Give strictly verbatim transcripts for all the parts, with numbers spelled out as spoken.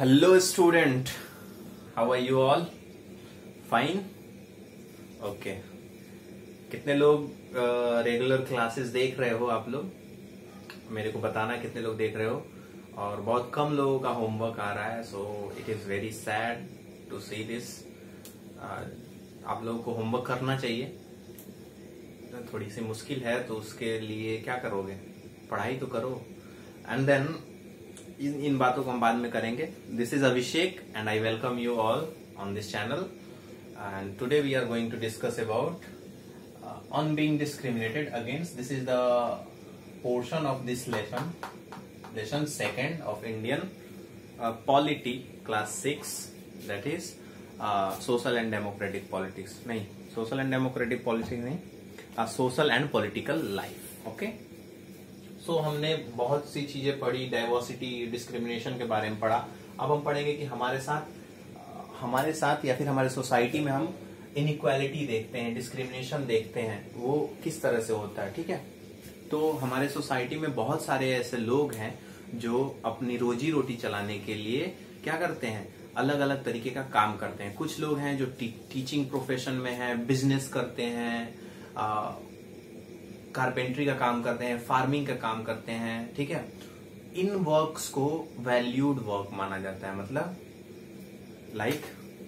Hello student, how are you all? Fine? Okay. कितने लोग regular classes देख रहे हो आप लोग? मेरे को बताना कितने लोग देख रहे हो। और बहुत कम लोगों का होमवर्क आ रहा है, so it is very sad to see this. आप लोगों को होमवर्क करना चाहिए, थोड़ी सी मुश्किल है तो उसके लिए क्या करोगे, पढ़ाई तो करो। एंड देन इन इन बातों को हम बाद में करेंगे। This is Abhishek and I welcome you all on this channel. And today we are going to discuss about on being discriminated against. This is the portion of this lesson, lesson second of Indian polity class six, that is social and democratic politics. नहीं, social and democratic politics नहीं, social and political life. Okay, so so, हमने बहुत सी चीजें पढ़ी, diversity, discrimination के बारे में पढ़ा। अब हम पढ़ेंगे कि हमारे साथ हमारे साथ या फिर हमारे सोसाइटी में हम इनइक्वालिटी देखते हैं, डिस्क्रिमिनेशन देखते हैं, वो किस तरह से होता है। ठीक है, तो हमारे सोसाइटी में बहुत सारे ऐसे लोग हैं जो अपनी रोजी रोटी चलाने के लिए क्या करते हैं, अलग अलग तरीके का काम करते हैं। कुछ लोग हैं जो टी, टीचिंग प्रोफेशन में हैं, बिजनेस करते हैं, आ, कारपेंट्री का काम करते हैं, फार्मिंग का काम करते हैं। ठीक है, इन वर्क्स को वैल्यूड वर्क माना जाता है, मतलब like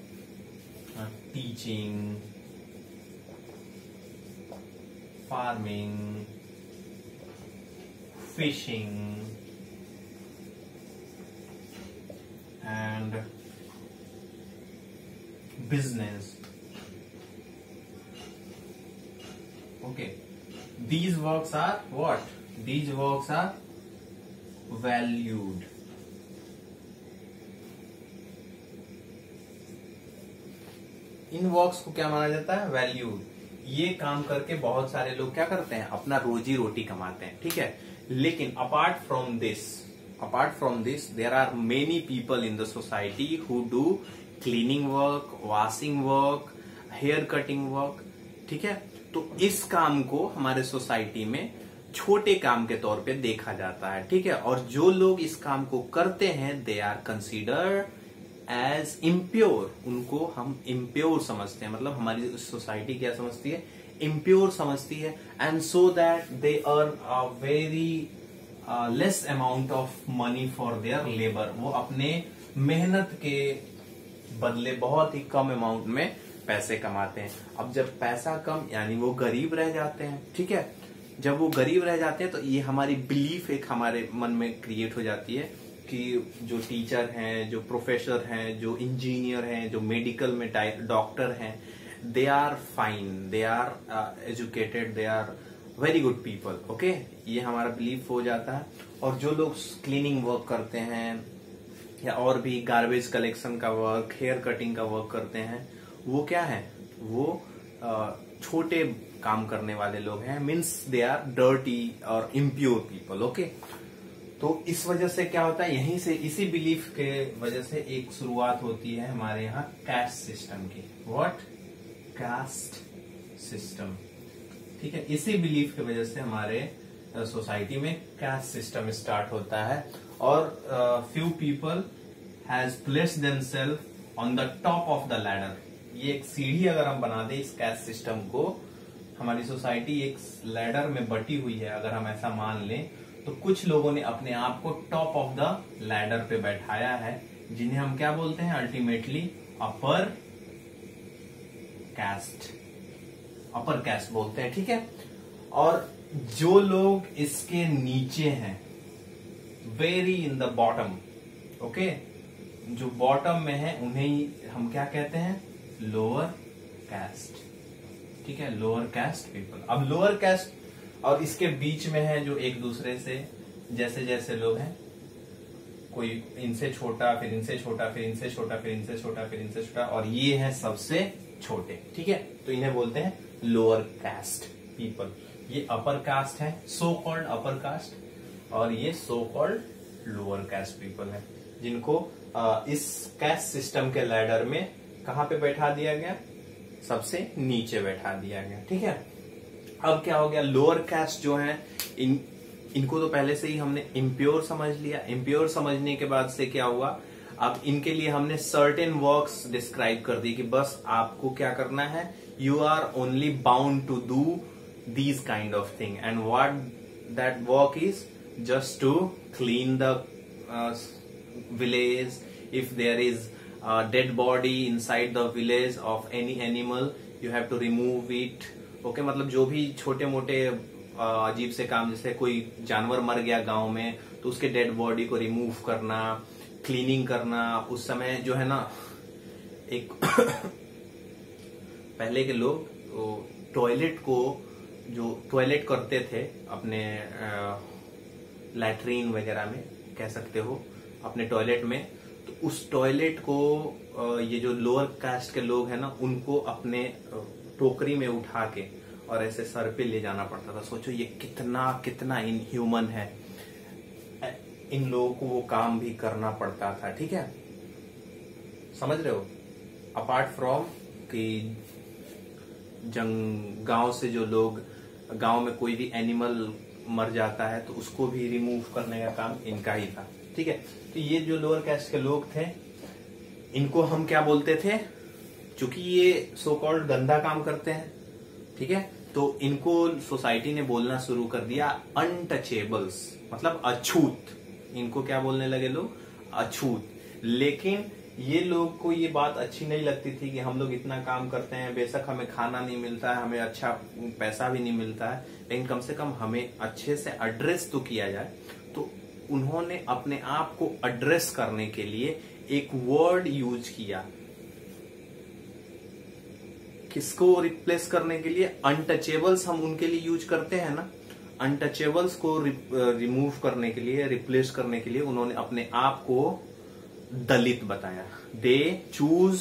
teaching, farming, fishing and business. Okay, these works are what? These works are valued. इन वर्क्स को क्या माना जाता है? वैल्यूड। ये काम करके बहुत सारे लोग क्या करते हैं, अपना रोजी रोटी कमाते हैं। ठीक है, लेकिन apart from this apart from this there are many people in the society who do cleaning work, washing work, hair cutting work. ठीक है, तो इस काम को हमारे सोसाइटी में छोटे काम के तौर पे देखा जाता है। ठीक है, और जो लोग इस काम को करते हैं they are considered as impure. उनको हम इम्प्योर समझते हैं, मतलब हमारी सोसाइटी क्या समझती है, इम्प्योर समझती है। And so that they earn a very less amount of money for their labour. वो अपने मेहनत के बदले बहुत ही कम अमाउंट में पैसे कमाते हैं। अब जब पैसा कम, यानी वो गरीब रह जाते हैं। ठीक है, जब वो गरीब रह जाते हैं तो ये हमारी बिलीफ एक हमारे मन में क्रिएट हो जाती है कि जो टीचर हैं, जो प्रोफेसर हैं, जो इंजीनियर हैं, जो मेडिकल में डॉक्टर हैं, they are fine, they are educated, they are very good people. Okay, ये हमारा बिलीफ हो जाता है। और जो लोग क्लीनिंग वर्क करते हैं या और भी गार्बेज कलेक्शन का वर्क, हेयर कटिंग का वर्क करते हैं, वो क्या है, वो छोटे काम करने वाले लोग हैं, मीन्स दे आर डर्टी और इम्प्योर पीपल। ओके, तो इस वजह से क्या होता है, यहीं से इसी बिलीफ के वजह से एक शुरुआत होती है हमारे यहाँ कास्ट सिस्टम की। व्हाट? Caste system. ठीक है, इसी बिलीफ की वजह से हमारे सोसाइटी में कास्ट सिस्टम स्टार्ट होता है। और few people has placed themselves on the top of the ladder. ये एक सीढ़ी अगर हम बना दें इस कास्ट सिस्टम को, हमारी सोसाइटी एक लैडर में बटी हुई है अगर हम ऐसा मान लें, तो कुछ लोगों ने अपने आप को टॉप ऑफ द लैडर पे बैठाया है, जिन्हें हम क्या बोलते हैं, ultimately upper caste, upper caste बोलते हैं। ठीक है, और जो लोग इसके नीचे हैं, very in the bottom, okay, जो बॉटम में है उन्हें हम क्या कहते हैं, लोअर कास्ट। ठीक है, लोअर कास्ट पीपल। अब लोअर कास्ट और इसके बीच में है जो एक दूसरे से जैसे जैसे लोग हैं, कोई इनसे छोटा, फिर इनसे छोटा, फिर इनसे छोटा, फिर इनसे छोटा, फिर इनसे छोटा, और ये है सबसे छोटे। ठीक है, तो इन्हें बोलते हैं लोअर कास्ट पीपल। ये अपर कास्ट है, सो कॉल्ड अपर कास्ट, और ये so called lower caste people है, जिनको आ, इस कास्ट सिस्टम के लैडर में कहां पे बैठा दिया गया, सबसे नीचे बैठा दिया गया। ठीक है, अब क्या हो गया, लोअर कास्ट जो है इन इनको तो पहले से ही हमने इम्प्योर समझ लिया। इम्प्योर समझने के बाद से क्या हुआ, अब इनके लिए हमने सर्टेन वर्क्स डिस्क्राइब कर दी कि बस आपको क्या करना है, you are only bound to do these kind of thing and what that work is just to clean the village. If there is dead body inside the village of any animal you have to remove it. Okay, मतलब जो भी छोटे मोटे अजीब से काम, जैसे कोई जानवर मर गया गांव में तो उसके डेड बॉडी को रिमूव करना, क्लीनिंग करना. उस समय जो है ना, एक पहले के लोग तो टॉयलेट को, जो टॉयलेट करते थे अपने लैट्रीन वगैरह में कह सकते हो, अपने टॉयलेट में, तो उस टॉयलेट को ये जो लोअर कास्ट के लोग हैं ना, उनको अपने टोकरी में उठा के और ऐसे सर पे ले जाना पड़ता था. सोचो ये कितना कितना इनह्यूमन है. इन लोगों को वो काम भी करना पड़ता था. ठीक है, समझ रहे हो. अपार्ट फ्रॉम कि जंग गांव से जो लोग, गांव में कोई भी एनिमल मर जाता है तो उसको भी रिमूव करने का काम इनका ही था. ठीक है, तो ये जो लोअर कास्ट के लोग थे, इनको हम क्या बोलते थे, चूंकि ये सो कॉल्ड गंदा काम करते हैं, ठीक है, तो इनको सोसाइटी ने बोलना शुरू कर दिया अनटचेबल्स, मतलब अछूत. इनको क्या बोलने लगे लोग, अछूत. लेकिन ये लोग को ये बात अच्छी नहीं लगती थी कि हम लोग इतना काम करते हैं, बेशक हमें खाना नहीं मिलता है, हमें अच्छा पैसा भी नहीं मिलता है, लेकिन कम से कम हमें अच्छे से एड्रेस तो किया जाए. तो उन्होंने अपने आप को एड्रेस करने के लिए एक वर्ड यूज किया. किसको रिप्लेस करने के लिए, अनटचेबल्स हम उनके लिए यूज करते हैं ना, अनटचेबल्स को रिमूव करने के लिए, रिप्लेस करने के लिए उन्होंने अपने आप को दलित बताया. They choose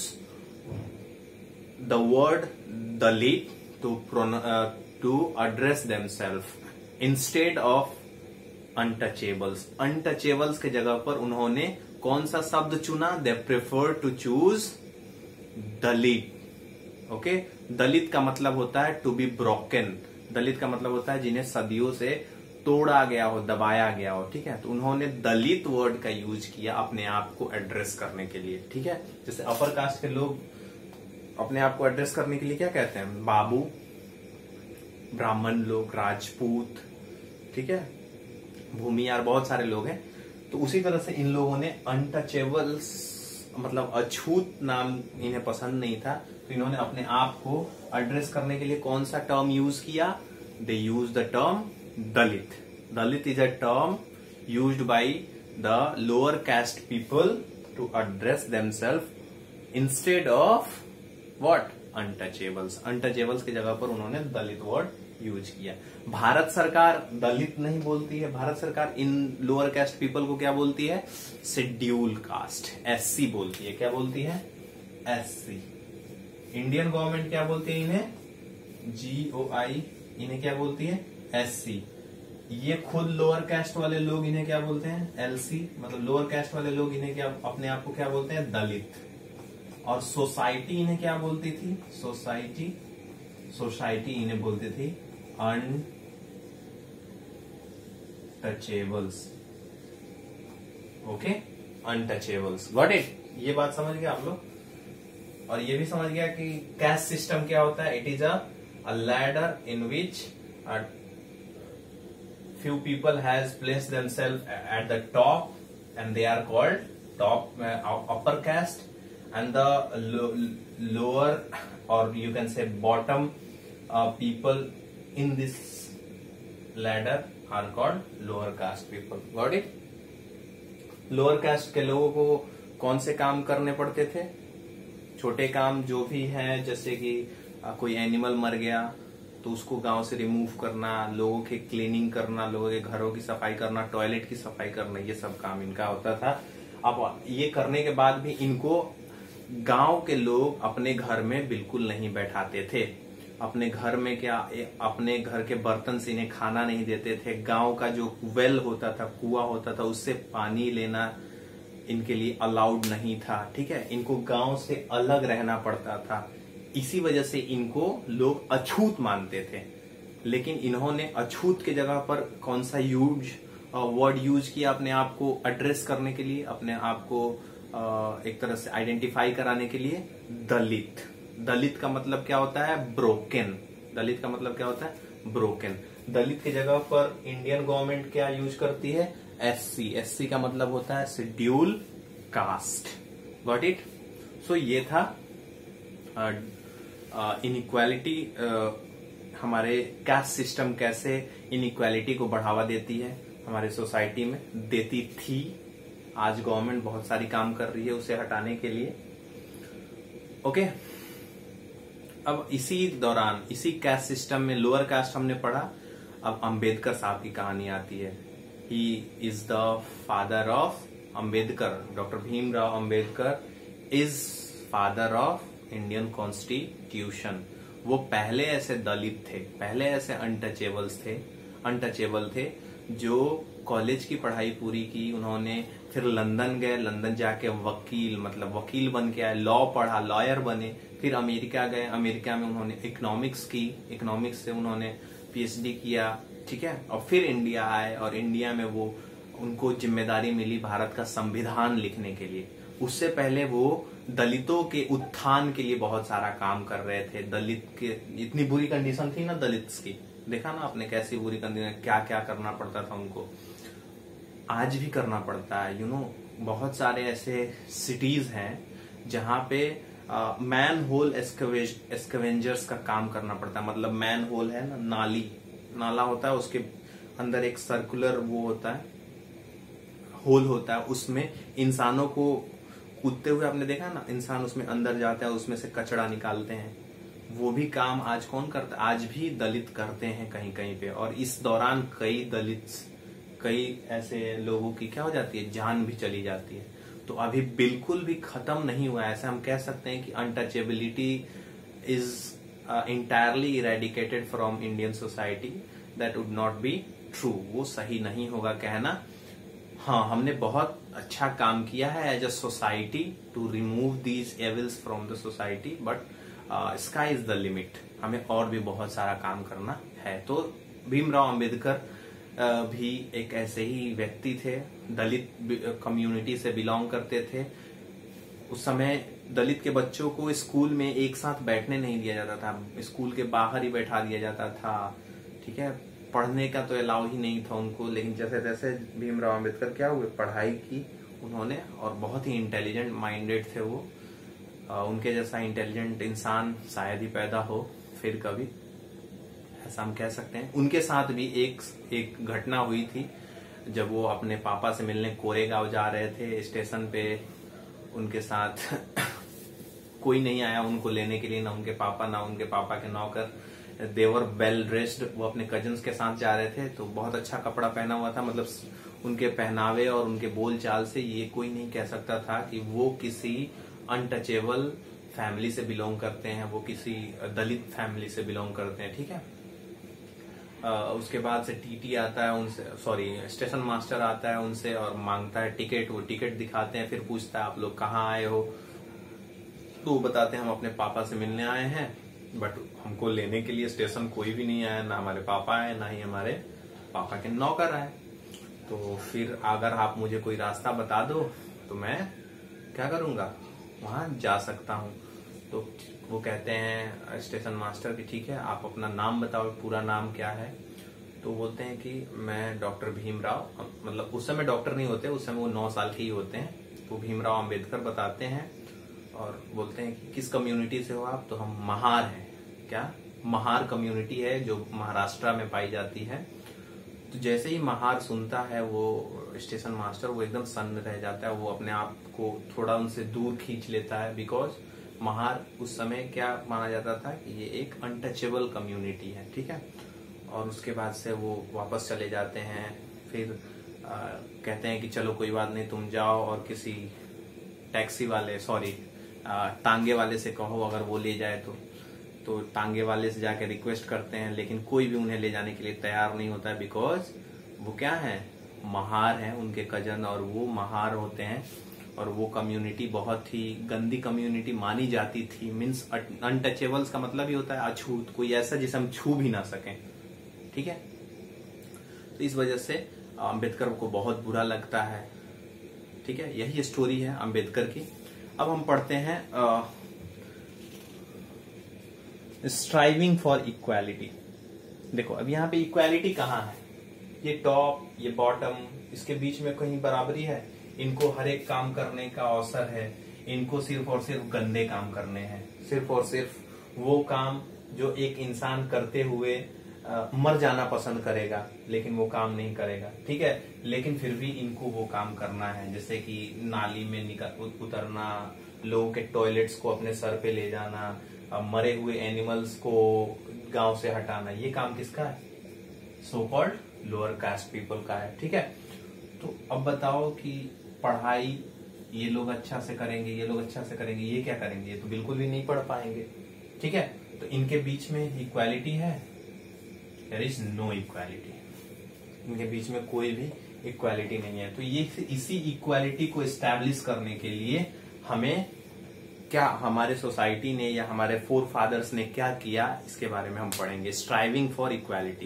the word Dalit to to address themselves instead of untouchables. Untouchables के जगह पर उन्होंने कौन सा शब्द चुना, they prefer to choose Dalit. Okay okay? Dalit का मतलब होता है टू बी ब्रोकन. दलित का मतलब होता है जिन्हें सदियों से तोड़ा गया हो, दबाया गया हो. ठीक है, तो उन्होंने दलित वर्ड का यूज किया अपने आप को एड्रेस करने के लिए. ठीक है, जैसे अपर कास्ट के लोग अपने आप को एड्रेस करने के लिए क्या कहते हैं, बाबू. ब्राह्मण लोग राजपूत. ठीक है, भूमियार, बहुत सारे लोग हैं. तो उसी तरह से इन लोगों ने अनटचेबल्स, मतलब अछूत नाम इन्हें पसंद नहीं था, तो इन्होंने अपने आप को एड्रेस करने के लिए कौन सा टर्म यूज किया, they use the term Dalit. Dalit is a term used by the lower caste people to address themselves instead of what, untouchables. Untouchables की जगह पर उन्होंने दलित वर्ड यूज किया. भारत सरकार दलित नहीं बोलती है, भारत सरकार इन लोअर कास्ट पीपल को क्या बोलती है, शेड्यूल कास्ट, एससी बोलती है. क्या बोलती है, एससी. इंडियन गवर्नमेंट क्या बोलती है इन्हें, जीओआई. इन्हें क्या बोलती है, एससी. ये खुद लोअर कास्ट वाले लोग इन्हें क्या बोलते हैं, एलसी. मतलब लोअर कास्ट वाले लोग इन्हें क्या, अपने आप को क्या बोलते हैं, दलित. और सोसाइटी इन्हें क्या बोलती थी, सोसाइटी. सोसाइटी इन्हें बोलती थी untouchables. Okay, untouchables. Got it. ये बात समझ गए आप लोग. और ये भी समझ गया कि कैस्ट सिस्टम क्या होता है. It is a ladder in which few people has placed themselves at the top and they are called top uh, upper caste, and the lo lower or you can say bottom uh, people in this ladder are called lower caste people. Got it? Lower caste के लोगों को कौन से काम करने पड़ते थे, छोटे काम जो भी हैं, जैसे कि आ, कोई एनिमल मर गया तो उसको गांव से रिमूव करना, लोगों की क्लीनिंग करना, लोगों के घरों की सफाई करना, टॉयलेट की सफाई करना, ये सब काम इनका होता था. अब ये करने के बाद भी इनको गांव के लोग अपने घर में बिल्कुल नहीं बैठाते थे. अपने घर में क्या, अपने घर के बर्तन से इन्हें खाना नहीं देते थे. गांव का जो वेल होता था, कुआं होता था, उससे पानी लेना इनके लिए अलाउड नहीं था. ठीक है, इनको गांव से अलग रहना पड़ता था. इसी वजह से इनको लोग अछूत मानते थे. लेकिन इन्होंने अछूत के जगह पर कौन सा यूज वर्ड यूज किया अपने आप को एड्रेस करने के लिए, अपने आप को एक तरह से आइडेंटिफाई कराने के लिए दलित। दलित का मतलब क्या होता है? ब्रोकन। दलित का मतलब क्या होता है? ब्रोकन। दलित की जगह पर इंडियन गवर्नमेंट क्या यूज करती है? एससी। एससी का मतलब होता है schedule caste. Got it? So ये था इनइक्वालिटी, हमारे कास्ट सिस्टम कैसे इनइक्वालिटी को बढ़ावा देती है हमारे सोसाइटी में, देती थी। आज गवर्नमेंट बहुत सारी काम कर रही है उसे हटाने के लिए। ओके, अब इसी दौरान इसी कास्ट सिस्टम में लोअर कास्ट हमने पढ़ा। अब अंबेडकर साहब की कहानी आती है। He is the father of Ambedkar. Doctor Bhimrao Ambedkar is father of Indian constitution. वो पहले ऐसे दलित थे, पहले ऐसे अनटचेबल्स थे अनटचेबल थे जो कॉलेज की पढ़ाई पूरी की उन्होंने, फिर लंदन गए, लंदन जाके वकील मतलब वकील बन के आए, लॉ पढ़ा, लॉयर बने, फिर अमेरिका गए, अमेरिका में उन्होंने इकोनॉमिक्स की, इकोनॉमिक्स से उन्होंने पीएचडी किया, ठीक है, और फिर इंडिया आए और इंडिया में वो उनको जिम्मेदारी मिली भारत का संविधान लिखने के लिए। उससे पहले वो दलितों के उत्थान के लिए बहुत सारा काम कर रहे थे। दलित के इतनी बुरी कंडीशन थी ना दलित्स की, देखा ना आपने कैसी बुरी कंडीशन, क्या क्या करना पड़ता था उनको, आज भी करना पड़ता है। यू नो बहुत सारे ऐसे सिटीज हैं जहां पे मैन होल एस्कवेंजर्स का काम करना पड़ता है। मतलब मैन होल है ना, नाली, नाला होता है, उसके अंदर एक सर्कुलर वो होता है, होल होता है, उसमें इंसानों को कूदते हुए आपने देखा ना, इंसान उसमें अंदर जाता है, उसमें से कचरा निकालते हैं। वो भी काम आज कौन करता है? आज भी दलित करते हैं कहीं कहीं पे। और इस दौरान कई दलित, कई ऐसे लोगों की क्या हो जाती है, जान भी चली जाती है। तो अभी बिल्कुल भी खत्म नहीं हुआ है। ऐसे हम कह सकते हैं कि untouchability is entirely eradicated from Indian society, that would not be true. वो सही नहीं होगा कहना। हाँ, हमने बहुत अच्छा काम किया है as a society to remove these evils from the society, but sky is the limit. हमें और भी बहुत सारा काम करना है। तो भीमराव अंबेडकर uh, भी एक ऐसे ही व्यक्ति थे, दलित कम्युनिटी से बिलोंग करते थे। उस समय दलित के बच्चों को स्कूल में एक साथ बैठने नहीं दिया जाता था, स्कूल के बाहर ही बैठा दिया जाता था, ठीक है, पढ़ने का तो अलाउ ही नहीं था उनको। लेकिन जैसे जैसे भीमराव अंबेडकर क्या हुए, पढ़ाई की उन्होंने, और बहुत ही इंटेलिजेंट माइंडेड थे वो। आ, उनके जैसा इंटेलिजेंट इंसान शायद ही पैदा हो फिर कभी, ऐसा हम कह सकते हैं। उनके साथ भी एक एक घटना हुई थी जब वो अपने पापा से मिलने कोरेगांव जा रहे थे। स्टेशन पे उनके साथ कोई नहीं आया उनको लेने के लिए, ना उनके पापा ना उनके पापा के नौकर। देवर वेल ड्रेस्ड, वो अपने कजन्स के साथ जा रहे थे, तो बहुत अच्छा कपड़ा पहना हुआ था। मतलब उनके पहनावे और उनके बोल चाल से ये कोई नहीं कह सकता था कि वो किसी अनटचेबल फैमिली से बिलोंग करते हैं, वो किसी दलित फैमिली से बिलोंग करते हैं, ठीक है। uh, उसके बाद से टीटी आता है उनसे, सॉरी स्टेशन मास्टर आता है उनसे और मांगता है टिकट। वो टिकट दिखाते हैं, फिर पूछता है आप लोग कहाँ आए हो, तो वो बताते हैं हम अपने पापा से मिलने आए हैं, बट हमको लेने के लिए स्टेशन कोई भी नहीं आया, ना हमारे पापा आए ना ही हमारे पापा के नौकर आए। तो फिर अगर आप मुझे कोई रास्ता बता दो तो मैं क्या करूंगा, वहां जा सकता हूँ। तो वो कहते हैं स्टेशन मास्टर की ठीक है आप अपना नाम बताओ, पूरा नाम क्या है। तो बोलते हैं कि मैं डॉक्टर भीमराव, मतलब उस समय डॉक्टर नहीं होते, उस समय वो नौ साल के ही होते हैं। वो भीमराव अंबेडकर बताते हैं और बोलते हैं कि किस कम्युनिटी से हो आप, तो हम महार हैं। क्या? महार कम्युनिटी है जो महाराष्ट्र में पाई जाती है। तो जैसे ही महार सुनता है वो स्टेशन मास्टर, वो एकदम सन्न रह जाता है, वो अपने आप को थोड़ा उनसे दूर खींच लेता है, बिकॉज महार उस समय क्या माना जाता था कि ये एक अनटचेबल कम्युनिटी है, ठीक है। और उसके बाद से वो वापस चले जाते हैं। फिर आ, कहते हैं कि चलो कोई बात नहीं, तुम जाओ और किसी टैक्सी वाले, सॉरी टांगे वाले से कहो अगर वो ले जाए तो तो टांगे वाले से जाके रिक्वेस्ट करते हैं, लेकिन कोई भी उन्हें ले जाने के लिए तैयार नहीं होता है, बिकॉज वो क्या है, महार है, उनके कजन, और वो महार होते हैं। और वो कम्युनिटी बहुत ही गंदी कम्युनिटी मानी जाती थी। मीन्स अनटचेबल्स का मतलब ही होता है अछूत, कोई ऐसा जिसे हम छू भी ना सकें, ठीक है। तो इस वजह से अम्बेडकर को बहुत बुरा लगता है ठीक है, यही स्टोरी है अंबेडकर की। अब हम पढ़ते हैं स्ट्राइविंग फॉर इक्वालिटी। देखो अब यहाँ पे इक्वालिटी कहाँ है, ये टॉप ये बॉटम, इसके बीच में कहीं बराबरी है? इनको हर एक काम करने का अवसर है, इनको सिर्फ और सिर्फ गंदे काम करने हैं, सिर्फ और सिर्फ वो काम जो एक इंसान करते हुए आ, मर जाना पसंद करेगा लेकिन वो काम नहीं करेगा, ठीक है, लेकिन फिर भी इनको वो काम करना है, जैसे कि नाली में निकल उतरना, लोगों के टॉयलेट्स को अपने सर पे ले जाना, मरे हुए एनिमल्स को गांव से हटाना, ये काम किसका है? So called lower caste people का है, ठीक है। तो अब बताओ कि पढ़ाई ये लोग अच्छा से करेंगे, ये लोग अच्छा से करेंगे, ये क्या करेंगे? ये तो बिल्कुल भी नहीं पढ़ पाएंगे, ठीक है। तो इनके बीच में इक्वालिटी है? देयर इज नो इक्वालिटी, इनके बीच में कोई भी इक्वालिटी नहीं है। तो ये इसी इक्वालिटी को एस्टैब्लिश करने के लिए हमें क्या, हमारे सोसाइटी ने या हमारे फोर फादर्स ने क्या किया, इसके बारे में हम पढ़ेंगे। स्ट्राइविंग फॉर इक्वालिटी,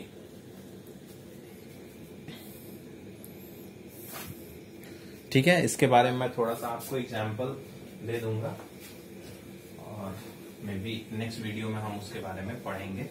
ठीक है। इसके बारे में मैं थोड़ा सा आपको एग्जांपल दे दूंगा और मे बी नेक्स्ट वीडियो में हम उसके बारे में पढ़ेंगे।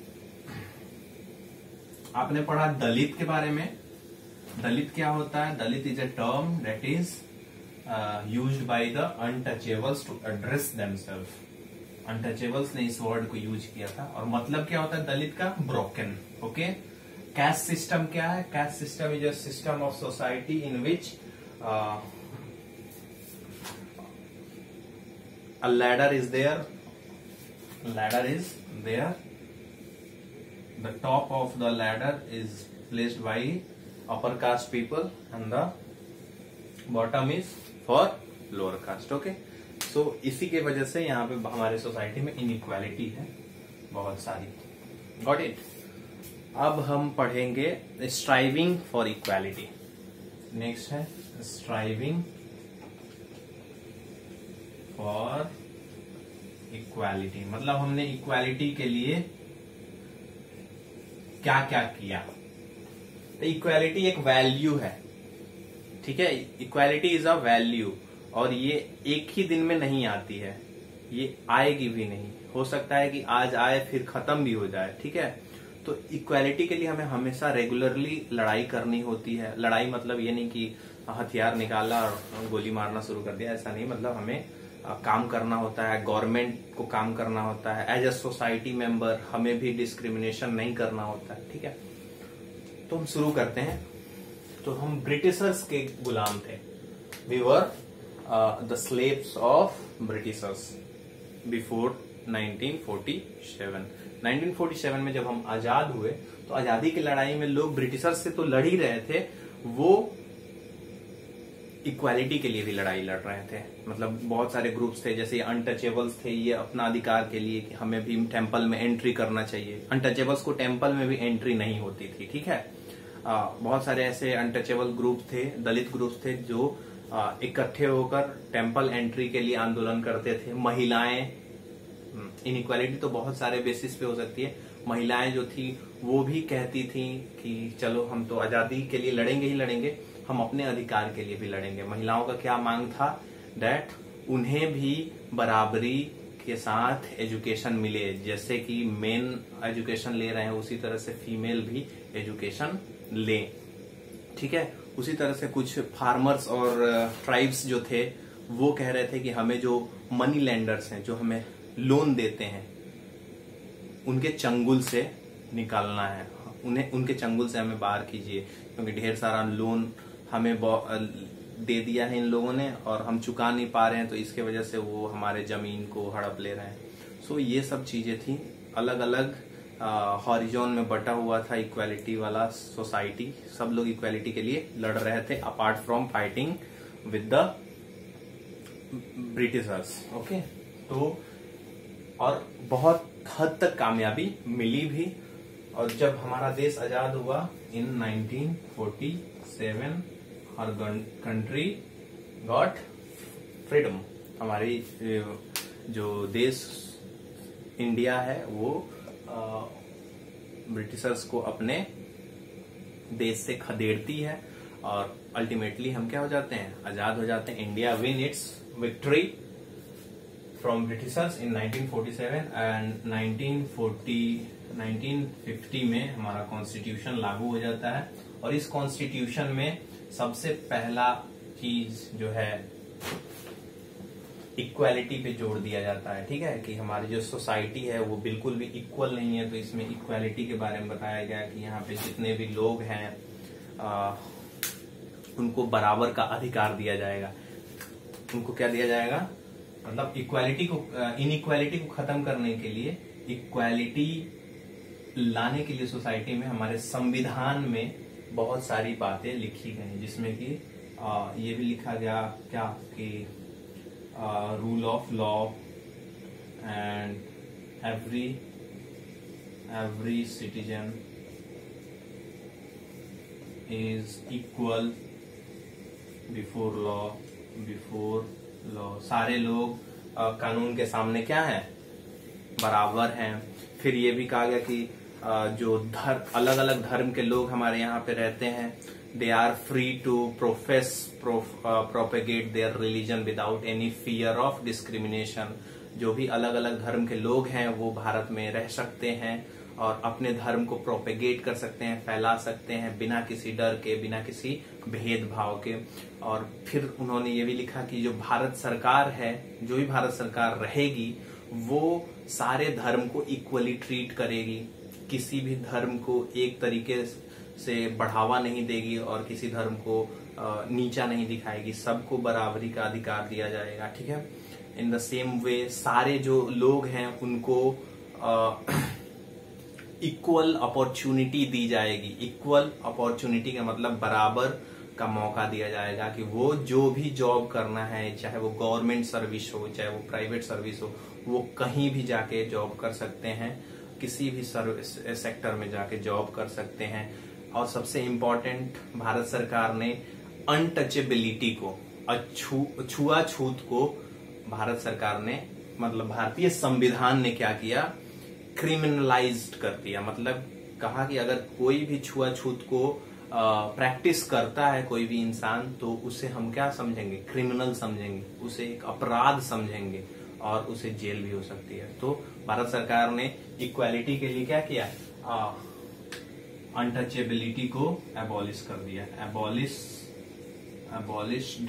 आपने पढ़ा दलित के बारे में। दलित क्या होता है? Dalit is a term that is used by the untouchables to address themselves. Untouchables ने इस वर्ड को यूज किया था और मतलब क्या होता है दलित का? Broken, okay. कैस्ट सिस्टम क्या है? Caste system is a system of society in which Uh, a ladder is there, ladder is there, the top of the ladder is placed by upper caste people and the bottom is for lower caste, okay। so इसी के वजह से यहाँ पे हमारे society में inequality है बहुत सारी, गॉट इट। अब हम पढ़ेंगे स्ट्राइविंग फॉर इक्वालिटी। नेक्स्ट है स्ट्राइविंग फॉर इक्वालिटी, मतलब हमने इक्वालिटी के लिए क्या क्या किया। तो इक्वालिटी एक वैल्यू है, ठीक है। इक्वालिटी इज अ वैल्यू और ये एक ही दिन में नहीं आती है, ये आएगी भी नहीं, हो सकता है कि आज आए फिर खत्म भी हो जाए, ठीक है। तो इक्वालिटी के लिए हमें हमेशा रेगुलरली लड़ाई करनी होती है। लड़ाई मतलब ये नहीं कि हथियार निकाला और गोली मारना शुरू कर दिया, ऐसा नहीं। मतलब हमें काम करना होता है, गवर्नमेंट को काम करना होता है, एज अ सोसाइटी मेंबर हमें भी डिस्क्रिमिनेशन नहीं करना होता है, ठीक है। तो हम शुरू करते हैं। तो हम ब्रिटिशर्स के गुलाम थे, we were the slaves of Britishers before nineteen forty seven. Nineteen forty seven में जब हम आजाद हुए तो आजादी की लड़ाई में लोग ब्रिटिशर्स से तो लड़ ही रहे थे, वो इक्वालिटी के लिए भी लड़ाई लड़ रहे थे। मतलब बहुत सारे ग्रुप्स थे, जैसे अनटचेबल्स थे, ये अपना अधिकार के लिए कि हमें भी टेम्पल में एंट्री करना चाहिए। अनटचेबल्स को टेम्पल में भी एंट्री नहीं होती थी, ठीक है। आ, बहुत सारे ऐसे अनटचेबल ग्रुप थे, दलित ग्रुप थे जो इकट्ठे होकर टेम्पल एंट्री के लिए आंदोलन करते थे। महिलाएं, इनइक्वालिटी तो बहुत सारे बेसिस पे हो सकती है। महिलाएं जो थी वो भी कहती थी कि चलो हम तो आजादी के लिए लड़ेंगे ही लड़ेंगे, हम अपने अधिकार के लिए भी लड़ेंगे। महिलाओं का क्या मांग था? दैट उन्हें भी बराबरी के साथ एजुकेशन मिले, जैसे कि मेन एजुकेशन ले रहे हैं उसी तरह से फीमेल भी एजुकेशन ले, ठीक है। उसी तरह से कुछ फार्मर्स और ट्राइब्स जो थे वो कह रहे थे कि हमें जो मनी लेंडर्स हैं, जो हमें लोन देते हैं, उनके चंगुल से निकालना है, उन्हें उनके चंगुल से हमें बाहर कीजिए, क्योंकि ढेर सारा लोन हमें दे दिया है इन लोगों ने और हम चुका नहीं पा रहे हैं, तो इसके वजह से वो हमारे जमीन को हड़प ले रहे हैं। सो ये सब चीजें थी, अलग अलग हॉरिजॉन में बटा हुआ था इक्वालिटी वाला सोसाइटी। सब लोग इक्वालिटी के लिए लड़ रहे थे, apart from fighting with the Britishers, okay. तो और बहुत हद तक कामयाबी मिली भी। और जब हमारा देश आजाद हुआ in nineteen forty seven, our country got freedom. हमारी जो देश इंडिया है वो ब्रिटिशर्स को अपने देश से खदेड़ती है और अल्टीमेटली हम क्या हो जाते हैं, आजाद हो जाते हैं। India win its victory from Britishers in nineteen forty seven and nineteen forty nineteen fifty में हमारा कॉन्स्टिट्यूशन लागू हो जाता है। और इस कॉन्स्टिट्यूशन में सबसे पहला चीज जो है इक्वालिटी पे जोड़ दिया जाता है, ठीक है, कि हमारी जो सोसाइटी है वो बिल्कुल भी इक्वल नहीं है। तो इसमें इक्वालिटी के बारे में बताया गया कि यहाँ पे जितने भी लोग हैं आ, उनको बराबर का अधिकार दिया जाएगा। उनको क्या दिया जाएगा, मतलब इक्वालिटी को, इनइक्वालिटी को खत्म करने के लिए, इक्वालिटी लाने के लिए सोसाइटी में हमारे संविधान में बहुत सारी बातें लिखी गई, जिसमें कि ये भी लिखा गया क्या कि rule of law and every every citizen is equal before law before law सारे लोग आ, कानून के सामने क्या है, बराबर हैं। फिर ये भी कहा गया कि आ, जो धर्म, अलग अलग धर्म के लोग हमारे यहाँ पे रहते हैं, they are free to profess propagate their religion without any fear of discrimination. जो भी अलग अलग धर्म के लोग हैं वो भारत में रह सकते हैं और अपने धर्म को प्रोपेगेट कर सकते हैं, फैला सकते हैं बिना किसी डर के, बिना किसी भेदभाव के। और फिर उन्होंने ये भी लिखा कि जो भारत सरकार है, जो भी भारत सरकार रहेगी, वो सारे धर्म को इक्वली ट्रीट करेगी, किसी भी धर्म को एक तरीके से बढ़ावा नहीं देगी और किसी धर्म को नीचा नहीं दिखाएगी, सबको बराबरी का अधिकार दिया जाएगा, ठीक है। इन द सेम वे सारे जो लोग हैं उनको इक्वल अपॉर्चुनिटी दी जाएगी। इक्वल अपॉर्चुनिटी का मतलब बराबर का मौका दिया जाएगा कि वो जो भी जॉब करना है, चाहे वो गवर्नमेंट सर्विस हो, चाहे वो प्राइवेट सर्विस हो, वो कहीं भी जाके जॉब कर सकते हैं, किसी भी सर्विस सेक्टर में जाके जॉब कर सकते हैं। और सबसे इम्पोर्टेंट, भारत सरकार ने अनटचेबिलिटी को, छुआछूत को भारत सरकार ने, मतलब भारतीय संविधान ने क्या किया, क्रिमिनलाइज्ड कर दिया। मतलब कहा कि अगर कोई भी छुआछूत को प्रैक्टिस करता है कोई भी इंसान, तो उसे हम क्या समझेंगे, क्रिमिनल समझेंगे, उसे एक अपराध समझेंगे और उसे जेल भी हो सकती है। तो भारत सरकार ने इक्वालिटी के लिए क्या किया, अनटचेबिलिटी को एबॉलिश कर दिया। एबॉलिश एबॉलिश्ड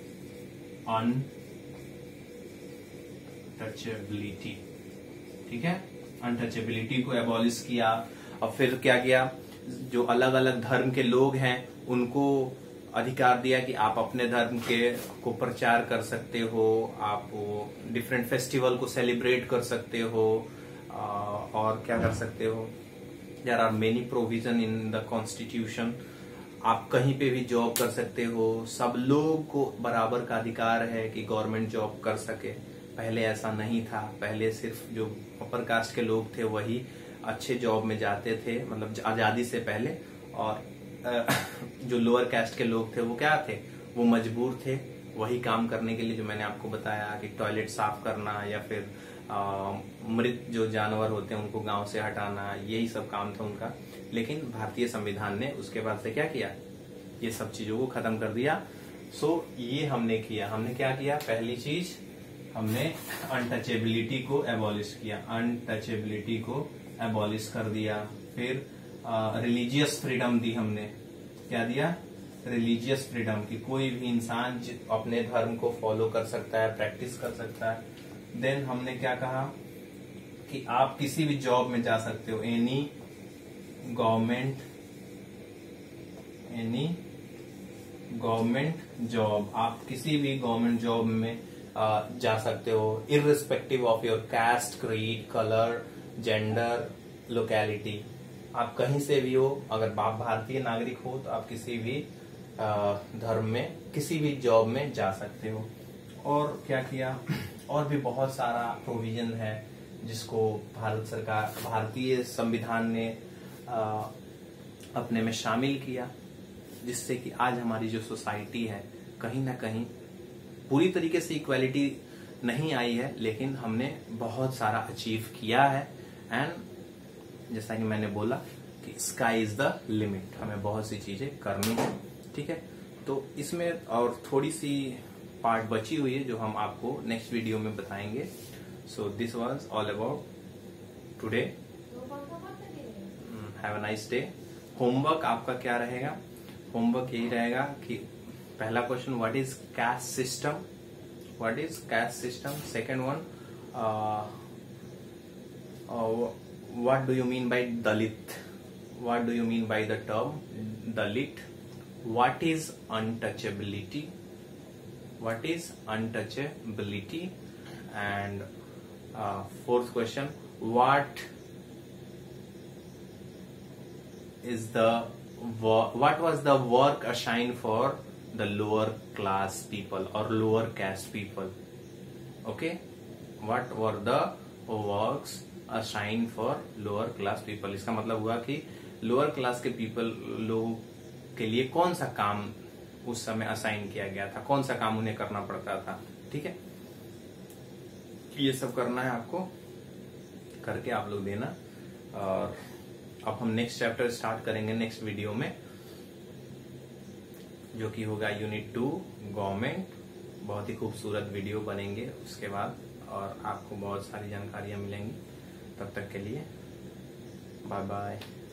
अनटचेबिलिटी, ठीक है, अनटचेबिलिटी को एबॉलिश किया। और फिर क्या किया, जो अलग अलग धर्म के लोग हैं उनको अधिकार दिया कि आप अपने धर्म के को प्रचार कर सकते हो, आप डिफरेंट फेस्टिवल को सेलिब्रेट कर सकते हो, और क्या कर सकते हो, there are many provision in the constitution. आप कहीं पे भी जॉब कर सकते हो, सब लोग को बराबर का अधिकार है कि गवर्नमेंट जॉब कर सके। पहले ऐसा नहीं था, पहले सिर्फ जो अपर कास्ट के लोग थे वही अच्छे जॉब में जाते थे, मतलब आजादी से पहले। और जो लोअर कास्ट के लोग थे वो क्या थे, वो मजबूर थे वही काम करने के लिए, जो मैंने आपको बताया कि टॉयलेट साफ करना या फिर मृत जो जानवर होते हैं उनको गांव से हटाना, यही सब काम था उनका। लेकिन भारतीय संविधान ने उसके बाद से क्या किया, ये सब चीजों को खत्म कर दिया। सो ये हमने किया, हमने क्या किया, पहली चीज हमने अनटचेबिलिटी को एबॉलिश किया, अनटचेबिलिटी को एबॉलिश कर दिया। फिर रिलीजियस फ्रीडम दी हमने, क्या दिया, रिलीजियस फ्रीडम, की कोई भी इंसान अपने धर्म को फॉलो कर सकता है, प्रैक्टिस कर सकता है। देन हमने क्या कहा कि आप किसी भी जॉब में जा सकते हो, any government any government job, आप किसी भी गवर्नमेंट जॉब में आ, जा सकते हो, irrespective of your caste, creed, colour, gender, locality. आप कहीं से भी हो, अगर आप भारतीय नागरिक हो तो आप किसी भी धर्म में किसी भी जॉब में जा सकते हो। और क्या किया, और भी बहुत सारा प्रोविजन है जिसको भारत सरकार, भारतीय संविधान ने आ, अपने में शामिल किया, जिससे कि आज हमारी जो सोसाइटी है कहीं ना कहीं पूरी तरीके से इक्वालिटी नहीं आई है, लेकिन हमने बहुत सारा अचीव किया है। एंड जैसा कि मैंने बोला कि स्काई इज द लिमिट, हमें बहुत सी चीजें करनी है। ठीक है। तो इसमें और थोड़ी सी पार्ट बची हुई है जो हम आपको नेक्स्ट वीडियो में बताएंगे। So this was all about today. Have a nice day. Homework आपका क्या रहेगा? होमवर्क यही रहेगा कि पहला question what is caste system, what is caste system. Second one what do you mean by Dalit, what do you mean by the term Dalit. What is untouchability, what is untouchability. And fourth question what is the what was the work assigned for the lower class people or lower caste people? Okay, what were the works assigned for lower class people? इसका मतलब हुआ कि lower class के people लोगों के लिए कौन सा काम उस समय असाइन किया गया था, कौन सा काम उन्हें करना पड़ता था। ठीक है, ये सब करना है आपको, करके आप लोग देना। और अब हम नेक्स्ट चैप्टर स्टार्ट करेंगे नेक्स्ट वीडियो में, जो कि होगा यूनिट टू गवर्नमेंट। बहुत ही खूबसूरत वीडियो बनेंगे उसके बाद, और आपको बहुत सारी जानकारियां मिलेंगी। तब तक के लिए बाय बाय।